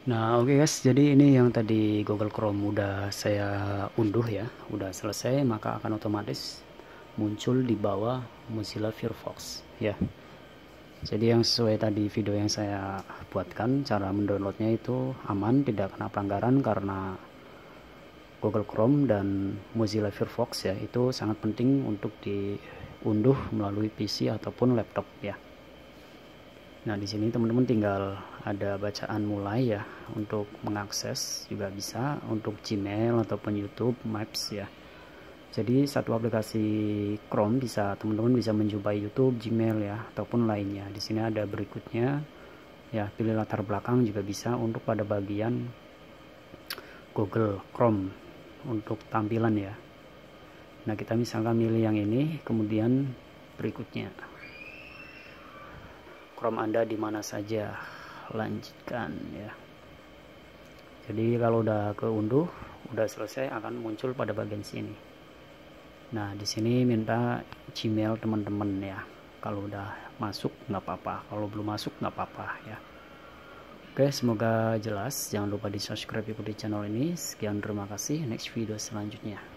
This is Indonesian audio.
Nah, oke guys, jadi ini yang tadi Google Chrome udah saya unduh ya, udah selesai, maka akan otomatis muncul di bawah Mozilla Firefox ya. Jadi yang sesuai tadi video yang saya buatkan, cara mendownloadnya itu aman, tidak kena pelanggaran karena Google Chrome dan Mozilla Firefox ya, itu sangat penting untuk diunduh melalui PC ataupun laptop ya. Nah, di sini teman-teman tinggal ada bacaan mulai ya, untuk mengakses juga bisa untuk Gmail ataupun YouTube, Maps ya. Jadi satu aplikasi Chrome bisa teman-teman bisa menjumpai YouTube, Gmail ya, ataupun lainnya. Di sini ada berikutnya ya, pilih latar belakang juga bisa untuk pada bagian Google Chrome untuk tampilan ya. Nah, kita misalkan milih yang ini, kemudian berikutnya Chrome Anda di mana saja, lanjutkan ya. Jadi kalau udah keunduh, udah selesai, akan muncul pada bagian sini. Nah, di sini minta Gmail teman-teman ya. Kalau udah masuk nggak apa-apa, kalau belum masuk nggak apa-apa ya. Oke, semoga jelas. Jangan lupa di subscribe, ikuti channel ini. Sekian, terima kasih. Next video selanjutnya.